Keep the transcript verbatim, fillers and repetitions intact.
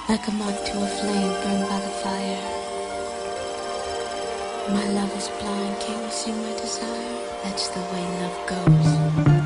Like a moth to a flame burned by the fire. My love is blind, can't you see my desire? That's the way love goes.